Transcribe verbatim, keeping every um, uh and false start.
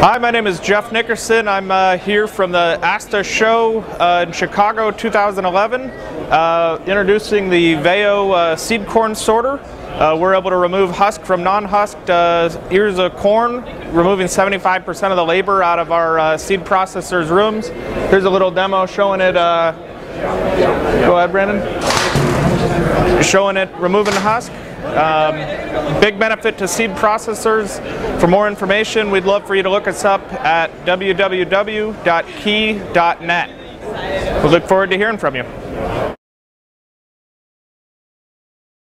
Hi, my name is Jeff Nickerson. I'm uh, here from the ASTA show uh, in Chicago two thousand eleven, uh, introducing the Veo uh, seed corn sorter. Uh, we're able to remove husk from non-husked uh, ears of corn, removing seventy-five percent of the labor out of our uh, seed processors' rooms. Here's a little demo showing it. Uh, go ahead, Brandon. Showing it removing the husk. Um, big benefit to seed processors. For more information, we'd love for you to look us up at w w w dot key dot net. We look forward to hearing from you.